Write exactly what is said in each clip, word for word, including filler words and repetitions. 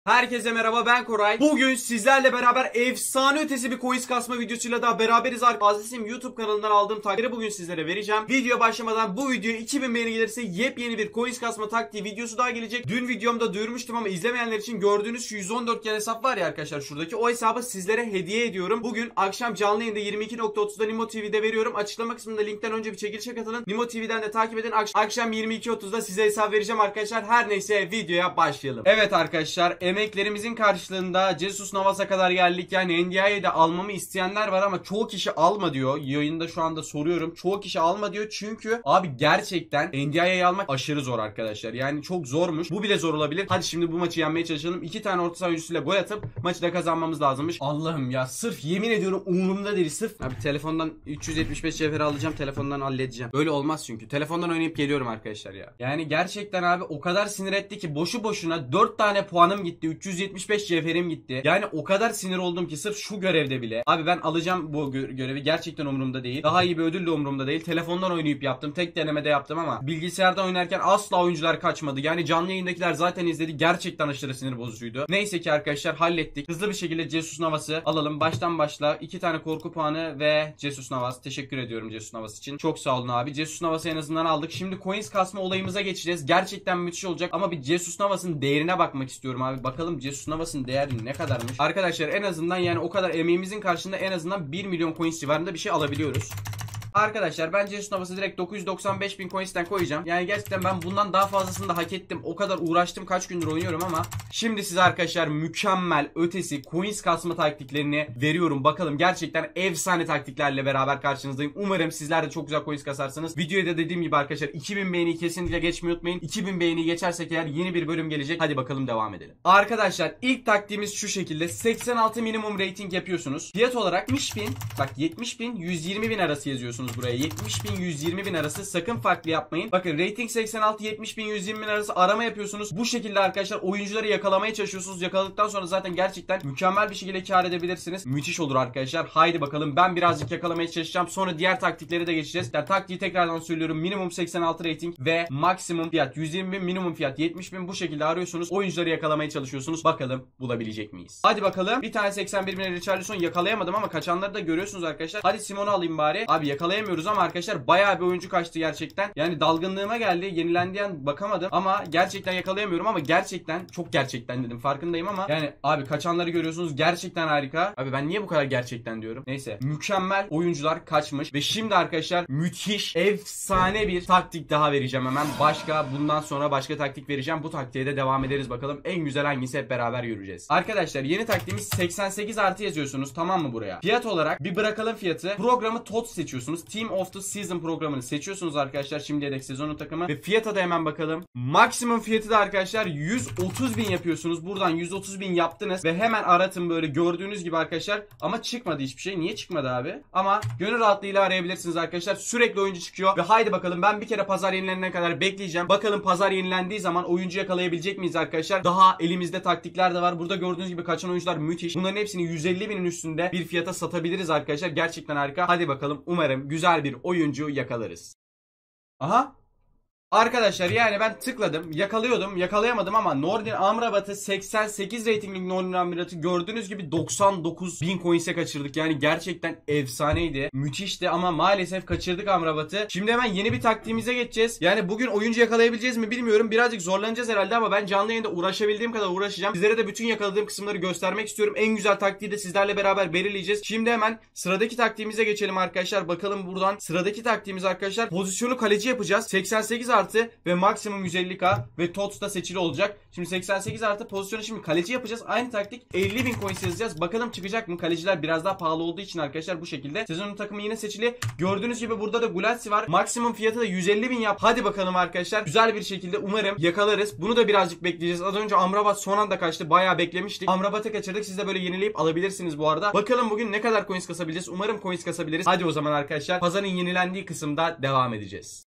Herkese merhaba, ben Koray. Bugün sizlerle beraber efsane ötesi bir coins kasma videosuyla daha beraberiz. Aziz'im YouTube kanalından aldığım taktikleri bugün sizlere vereceğim. Videoya başlamadan bu videoya iki bin beğeni gelirse yepyeni bir coins kasma taktiği videosu daha gelecek. Dün videomda duyurmuştum ama izlemeyenler için gördüğünüz şu yüz on dört gen hesap var ya arkadaşlar, şuradaki o hesabı sizlere hediye ediyorum. Bugün akşam canlı yayında yirmi iki nokta otuzda Nimo T V'de veriyorum. Açıklama kısmında linkten önce bir çekilişe katılın. Nimo T V'den de takip edin. Akş akşam yirmi iki otuzda size hesap vereceğim arkadaşlar. Her neyse, videoya başlayalım. Evet arkadaşlar, emeklerimizin karşılığında Jesus Navas'a kadar geldik. Yani N D I'yi de almamı isteyenler var ama çoğu kişi alma diyor. Yayında şu anda soruyorum. Çoğu kişi alma diyor çünkü abi gerçekten N D I'yi almak aşırı zor arkadaşlar. Yani çok zormuş. Bu bile zor olabilir. Hadi şimdi bu maçı yenmeye çalışalım. İki tane orta saha oyuncusuyla gol atıp maçı da kazanmamız lazımmış. Allah'ım ya, sırf yemin ediyorum umurumda değil. Sırf abi telefondan üç yüz yetmiş beş cevheri alacağım. Telefondan halledeceğim. Böyle olmaz çünkü. Telefondan oynayıp geliyorum arkadaşlar ya. Yani gerçekten abi o kadar sinir etti ki boşu boşuna dört tane puanım gitti. üç yüz yetmiş beş cevherim gitti. Yani o kadar sinir oldum ki sırf şu görevde bile. Abi ben alacağım bu gö görevi. Gerçekten umurumda değil. Daha iyi bir ödül de umurumda değil. Telefondan oynayıp yaptım. Tek denemede yaptım ama bilgisayarda oynarken asla oyuncular kaçmadı. Yani canlı yayındakiler zaten izledi. Gerçekten aşırı sinir bozucuydu. Neyse ki arkadaşlar hallettik. Hızlı bir şekilde Jesus Navas'ı alalım. Baştan başla. iki tane korku puanı ve Jesus Navas. Teşekkür ediyorum Jesus Navas için. Çok sağ olun abi. Jesus Navas'ı en azından aldık. Şimdi coins kasma olayımıza geçeceğiz. Gerçekten müthiş olacak ama bir Jesus Navas'ın değerine bakmak istiyorum abi. Bakalım Jesus Navas'ın değeri ne kadarmış? Arkadaşlar en azından yani o kadar emeğimizin karşılığında en azından bir milyon coins civarında bir şey alabiliyoruz. Arkadaşlar ben Jesus Navas'ı direkt dokuz yüz doksan beş bin coins'ten koyacağım. Yani gerçekten ben bundan daha fazlasını da hak ettim. O kadar uğraştım, kaç gündür oynuyorum ama şimdi size arkadaşlar mükemmel ötesi coins kasma taktiklerini veriyorum. Bakalım gerçekten efsane taktiklerle beraber karşınızdayım. Umarım sizler de çok güzel coins kasarsınız. Videoya da dediğim gibi arkadaşlar iki bin beğeniyi kesinlikle geçmeyi unutmayın. iki bin beğeniyi geçersek eğer yeni bir bölüm gelecek. Hadi bakalım devam edelim. Arkadaşlar ilk taktiğimiz şu şekilde. seksen altı minimum rating yapıyorsunuz. Fiyat olarak yetmiş bin, bak yetmiş bin yüz yirmi bin arası yazıyorsunuz buraya. yetmiş bin yüz yirmi bin arası, sakın farklı yapmayın. Bakın rating seksen altı, yetmiş bin yüz yirmi bin arası arama yapıyorsunuz. Bu şekilde arkadaşlar oyuncuları yakalamaya çalışıyorsunuz. Yakaladıktan sonra zaten gerçekten mükemmel bir şekilde kar edebilirsiniz. Müthiş olur arkadaşlar. Haydi bakalım, ben birazcık yakalamaya çalışacağım. Sonra diğer taktikleri de geçeceğiz. Yani taktiği tekrardan söylüyorum. Minimum seksen altı rating ve maksimum fiyat yüz yirmi bin, minimum fiyat yetmiş bin, bu şekilde arıyorsunuz. Oyuncuları yakalamaya çalışıyorsunuz. Bakalım bulabilecek miyiz? Hadi bakalım. Bir tane seksen bir bin Richarlison yakalayamadım ama kaçanları da görüyorsunuz arkadaşlar. Hadi Simon'u alayım bari. Abi yakalayamadım ama arkadaşlar bayağı bir oyuncu kaçtı gerçekten. Yani dalgınlığıma geldi. Yenilendiği an bakamadım ama gerçekten yakalayamıyorum ama gerçekten çok gerçekten dedim, farkındayım ama yani abi kaçanları görüyorsunuz, gerçekten harika. Abi ben niye bu kadar gerçekten diyorum? Neyse, mükemmel oyuncular kaçmış ve şimdi arkadaşlar müthiş efsane bir taktik daha vereceğim hemen. Başka bundan sonra başka taktik vereceğim. Bu taktiğe de devam ederiz bakalım. En güzel hangisi, hep beraber göreceğiz. Arkadaşlar yeni taktiğimiz seksen sekiz artı yazıyorsunuz, tamam mı buraya? Fiyat olarak bir bırakalım fiyatı. Programı T O T S seçiyorsunuz. Team of the Season programını seçiyorsunuz arkadaşlar. Şimdiye dek sezonun takımı. Ve fiyata da hemen bakalım. Maksimum fiyatı da arkadaşlar yüz otuz bin yapıyorsunuz. Buradan yüz otuz bin yaptınız. Ve hemen aratın böyle gördüğünüz gibi arkadaşlar. Ama çıkmadı hiçbir şey. Niye çıkmadı abi? Ama gönül rahatlığıyla arayabilirsiniz arkadaşlar. Sürekli oyuncu çıkıyor. Ve haydi bakalım, ben bir kere pazar yenilenene kadar bekleyeceğim. Bakalım pazar yenilendiği zaman oyuncu yakalayabilecek miyiz arkadaşlar? Daha elimizde taktikler de var. Burada gördüğünüz gibi kaçan oyuncular müthiş. Bunların hepsini yüz elli binin üstünde bir fiyata satabiliriz arkadaşlar. Gerçekten harika. Hadi bakalım, umarım güzel bir oyuncu yakalarız. Aha. Arkadaşlar yani ben tıkladım, yakalıyordum, yakalayamadım ama Nordin Amrabat'ı seksen sekiz ratinglik Nordin Amrabat'ı gördüğünüz gibi doksan dokuz bin coins'e kaçırdık. Yani gerçekten efsaneydi, müthişti ama maalesef kaçırdık Amrabat'ı. Şimdi hemen yeni bir taktiğimize geçeceğiz. Yani bugün oyuncu yakalayabileceğiz mi bilmiyorum. Birazcık zorlanacağız herhalde ama ben canlı yayında uğraşabildiğim kadar uğraşacağım. Sizlere de bütün yakaladığım kısımları göstermek istiyorum. En güzel taktiği de sizlerle beraber belirleyeceğiz. Şimdi hemen sıradaki taktiğimize geçelim arkadaşlar. Bakalım buradan sıradaki taktiğimiz arkadaşlar, pozisyonu kaleci yapacağız. seksen sekiz artı ve maksimum yüz elli K ve T O T S'da seçili olacak. Şimdi seksen sekiz artı pozisyonu şimdi kaleci yapacağız. Aynı taktik, elli bin coins yazacağız. Bakalım çıkacak mı? Kaleciler biraz daha pahalı olduğu için arkadaşlar bu şekilde. Sezonun takımı yine seçili. Gördüğünüz gibi burada da Gulassi var. Maksimum fiyatı da yüz elli bin yap. Hadi bakalım arkadaşlar. Güzel bir şekilde umarım yakalarız. Bunu da birazcık bekleyeceğiz. Az önce Amrabat son anda kaçtı. Bayağı beklemiştik. Amrabat'ı kaçırdık. Siz de böyle yenileyip alabilirsiniz bu arada. Bakalım bugün ne kadar coins kasabileceğiz. Umarım coins kasabiliriz. Hadi o zaman arkadaşlar, pazarın yenilendiği kısımda devam edeceğiz.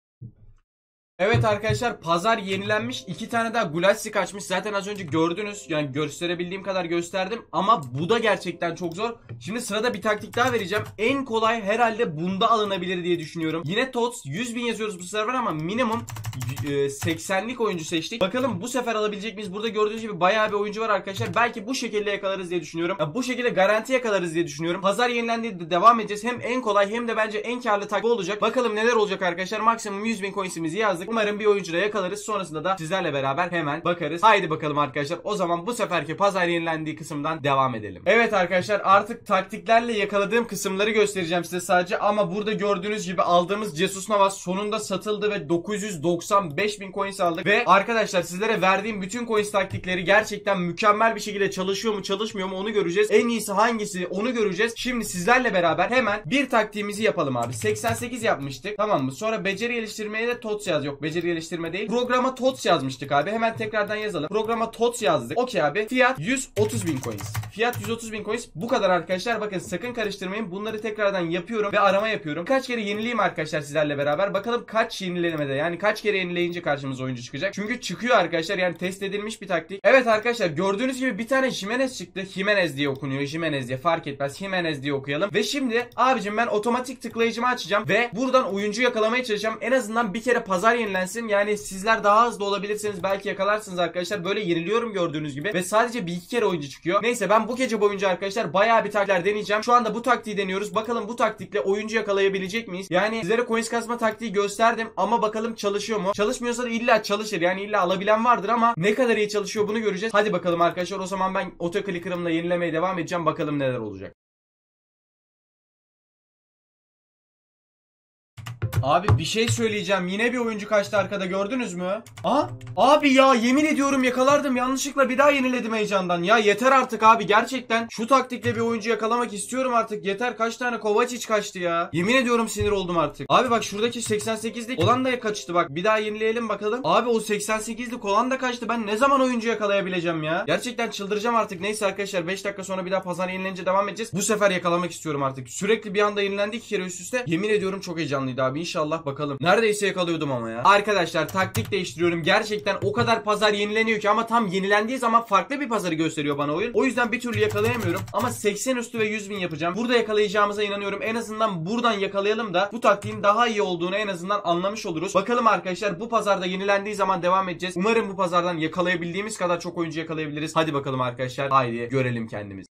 Evet arkadaşlar, pazar yenilenmiş, iki tane daha Gulassi kaçmış. Zaten az önce gördünüz, yani gösterebildiğim kadar gösterdim ama bu da gerçekten çok zor. Şimdi sırada bir taktik daha vereceğim. En kolay herhalde bunda alınabilir diye düşünüyorum. Yine T O T S yüz bin yazıyoruz bu sefer ama minimum seksenlik oyuncu seçtik. Bakalım bu sefer alabilecek miyiz? Burada gördüğünüz gibi bayağı bir oyuncu var arkadaşlar. Belki bu şekilde yakalarız diye düşünüyorum. Ya bu şekilde garanti yakalarız diye düşünüyorum. Pazar yenilendiğinde devam edeceğiz. Hem en kolay hem de bence en karlı takip olacak. Bakalım neler olacak arkadaşlar. Maksimum yüz bin coinsimizi yazdık. Umarım bir oyuncuda yakalarız. Sonrasında da sizlerle beraber hemen bakarız. Haydi bakalım arkadaşlar. O zaman bu seferki pazar yenilendiği kısımdan devam edelim. Evet arkadaşlar, artık taktiklerle yakaladığım kısımları göstereceğim size sadece. Ama burada gördüğünüz gibi aldığımız Jesus Navas sonunda satıldı ve dokuz yüz doksan beş bin coins aldık. Ve arkadaşlar sizlere verdiğim bütün coins taktikleri gerçekten mükemmel bir şekilde çalışıyor mu çalışmıyor mu onu göreceğiz. En iyisi hangisi onu göreceğiz. Şimdi sizlerle beraber hemen bir taktiğimizi yapalım abi. seksen sekiz yapmıştık, tamam mı? Sonra beceri geliştirmeye de T O T S yaz. Yok, beceri geliştirme değil. Programa T O T S yazmıştık abi. Hemen tekrardan yazalım. Programa T O T S yazdık. Okey abi. Fiyat yüz otuz bin coins. Fiyat yüz otuz bin coins. Bu kadar arkadaşlar. Bakın sakın karıştırmayın. Bunları tekrardan yapıyorum ve arama yapıyorum. Kaç kere yenileyim arkadaşlar sizlerle beraber. Bakalım kaç yenilemede, yani kaç kere yenileyince karşımıza oyuncu çıkacak. Çünkü çıkıyor arkadaşlar. Yani test edilmiş bir taktik. Evet arkadaşlar, gördüğünüz gibi bir tane Jimenez çıktı. Jimenez diye okunuyor. Jimenez diye fark etmez. Jimenez diye okuyalım. Ve şimdi abicim ben otomatik tıklayıcımı açacağım ve buradan oyuncu yakalamaya çalışacağım. En azından bir kere pazar yenilensin. Yani sizler daha hızlı olabilirsiniz. Belki yakalarsınız arkadaşlar. Böyle yeniliyorum gördüğünüz gibi. Ve sadece bir iki kere oyuncu çıkıyor. Neyse, ben bu gece boyunca arkadaşlar bayağı bir taktikler deneyeceğim. Şu anda bu taktiği deniyoruz. Bakalım bu taktikle oyuncu yakalayabilecek miyiz? Yani sizlere coins kasma taktiği gösterdim ama bakalım çalışıyor mu? Çalışmıyorsa da illa çalışır. Yani illa alabilen vardır ama ne kadar iyi çalışıyor bunu göreceğiz. Hadi bakalım arkadaşlar. O zaman ben otoclicker'ımla yenilemeye devam edeceğim. Bakalım neler olacak. Abi bir şey söyleyeceğim. Yine bir oyuncu kaçtı arkada, gördünüz mü? Aa, abi ya yemin ediyorum yakalardım. Yanlışlıkla bir daha yeniledim heyecandan. Ya yeter artık abi, gerçekten. Şu taktikle bir oyuncu yakalamak istiyorum artık. Yeter, kaç tane Kovacic kaçtı ya. Yemin ediyorum sinir oldum artık. Abi bak şuradaki seksen sekizlik olan da kaçtı bak. Bir daha yenileyelim bakalım. Abi o seksen sekizlik olan da kaçtı. Ben ne zaman oyuncu yakalayabileceğim ya? Gerçekten çıldıracağım artık. Neyse arkadaşlar, beş dakika sonra bir daha pazar yenilenince devam edeceğiz. Bu sefer yakalamak istiyorum artık. Sürekli bir anda yenilendi iki kere üst üste. Yemin ediyorum çok heyecanlıydı abi. İnşallah bakalım. Neredeyse yakalıyordum ama ya. Arkadaşlar taktik değiştiriyorum. Gerçekten o kadar pazar yenileniyor ki ama tam yenilendiği zaman farklı bir pazarı gösteriyor bana oyun. O yüzden bir türlü yakalayamıyorum. Ama seksen üstü ve yüz bin yapacağım. Burada yakalayacağımıza inanıyorum. En azından buradan yakalayalım da bu taktiğin daha iyi olduğunu en azından anlamış oluruz. Bakalım arkadaşlar, bu pazarda yenilendiği zaman devam edeceğiz. Umarım bu pazardan yakalayabildiğimiz kadar çok oyuncu yakalayabiliriz. Hadi bakalım arkadaşlar. Haydi görelim kendimizi.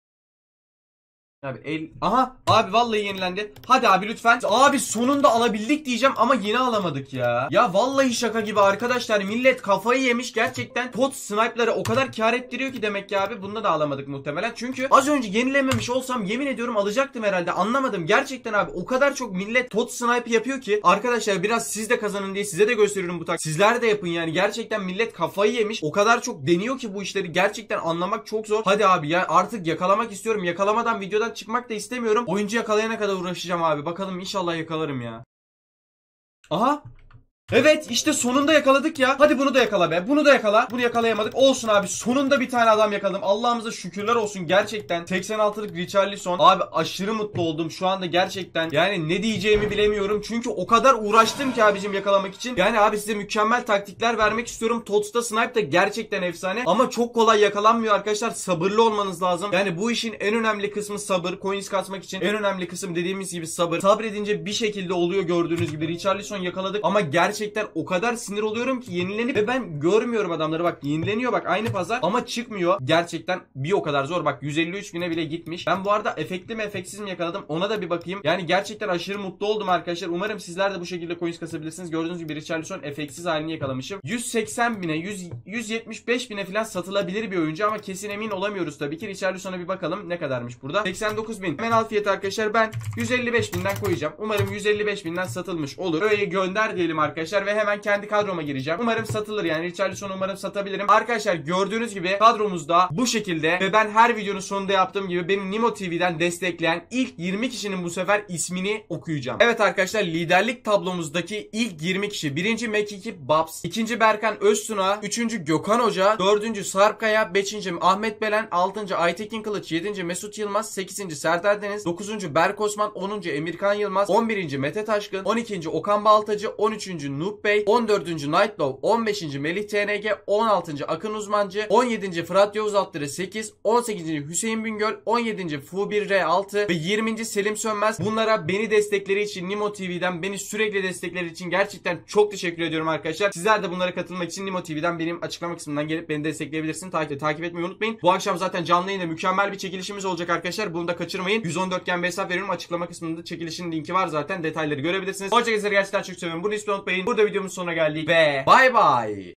Abi el... Aha abi vallahi yenilendi. Hadi abi lütfen. Abi sonunda alabildik diyeceğim ama yine alamadık ya. Ya vallahi şaka gibi arkadaşlar. Millet kafayı yemiş gerçekten. Pot sniper'ları o kadar kar ettiriyor ki demek ki abi. Bunda da alamadık muhtemelen. Çünkü az önce yenilememiş olsam yemin ediyorum alacaktım herhalde. Anlamadım. Gerçekten abi o kadar çok millet pot sniper yapıyor ki. Arkadaşlar biraz siz de kazanın diye size de gösteriyorum bu taktiği. Sizler de yapın yani. Gerçekten millet kafayı yemiş. O kadar çok deniyor ki bu işleri. Gerçekten anlamak çok zor. Hadi abi ya, artık yakalamak istiyorum. Yakalamadan videodan çıkmak da istemiyorum. Oyuncu yakalayana kadar uğraşacağım abi. Bakalım inşallah yakalarım ya. Aha. Evet işte sonunda yakaladık ya. Hadi bunu da yakala be. Bunu da yakala. Bunu yakalayamadık. Olsun abi. Sonunda bir tane adam yakaladım. Allah'ımıza şükürler olsun gerçekten. seksen altılık Richarlison. Abi aşırı mutlu oldum şu anda gerçekten. Yani ne diyeceğimi bilemiyorum. Çünkü o kadar uğraştım ki abicim yakalamak için. Yani abi size mükemmel taktikler vermek istiyorum. T O T S'ta snipe de gerçekten efsane. Ama çok kolay yakalanmıyor arkadaşlar. Sabırlı olmanız lazım. Yani bu işin en önemli kısmı sabır. Coins kasmak için en önemli kısım dediğimiz gibi sabır. Sabredince bir şekilde oluyor gördüğünüz gibi. Richarlison yakaladık ama gerçekten Gerçekten o kadar sinir oluyorum ki yenilenip ve ben görmüyorum adamları. Bak yenileniyor bak aynı pazar ama çıkmıyor. Gerçekten bir o kadar zor. Bak yüz elli üç bine bile gitmiş. Ben bu arada efektli mi efektsiz mi yakaladım ona da bir bakayım. Yani gerçekten aşırı mutlu oldum arkadaşlar. Umarım sizler de bu şekilde coins kasabilirsiniz. Gördüğünüz gibi Richarlison efektsiz halini yakalamışım. yüz seksen bine yüz, yüz yetmiş beş bine falan satılabilir bir oyuncu ama kesin emin olamıyoruz tabii ki. Richarlison'a bir bakalım ne kadarmış burada. seksen dokuz bin. Hemen al fiyatı arkadaşlar, ben yüz elli beş binden koyacağım. Umarım yüz elli beş binden satılmış olur. Öyle gönder diyelim arkadaşlar ve hemen kendi kadroma gireceğim. Umarım satılır yani. Richarlison'u umarım satabilirim. Arkadaşlar gördüğünüz gibi kadromuzda bu şekilde ve ben her videonun sonunda yaptığım gibi beni Nimo T V'den destekleyen ilk yirmi kişinin bu sefer ismini okuyacağım. Evet arkadaşlar, liderlik tablomuzdaki ilk yirmi kişi. birinci Mekiki Babs, ikinci Berkan Öztuna, üçüncü Gökhan Hoca, dördüncü Sarp Kaya, beşinci Ahmet Belen, altıncı Aytekin Kılıç, yedinci Mesut Yılmaz, sekizinci Serdar Deniz, dokuzuncu Berk Osman, onuncu Emirkan Yılmaz, on birinci Mete Taşkın, on ikinci Okan Baltacı, on üçüncü üçüncü Noob Bey, on dördüncü Nightlaw, on beşinci Melih T N G, on altıncı Akın Uzmancı, on yedinci Fırat Yavuz Altları sekiz, on sekizinci Hüseyin Bingöl, on yedinci Fu bir R altı ve yirminci Selim Sönmez. Bunlara beni destekleri için, Nimo T V'den beni sürekli destekleri için gerçekten çok teşekkür ediyorum arkadaşlar. Sizler de bunlara katılmak için Nimo T V'den benim açıklama kısmından gelip beni destekleyebilirsiniz. Takip, takip etmeyi unutmayın. Bu akşam zaten canlı yayında mükemmel bir çekilişimiz olacak arkadaşlar. Bunu da kaçırmayın. yüz on dört gen bir hesap veriyorum. Açıklama kısmında çekilişin linki var zaten. Detayları görebilirsiniz. Hoşçakalın, gerçekten çok seviyorum. Bunu hiç unutmayın. Burada videomuzun sonuna geldik ve bay bay.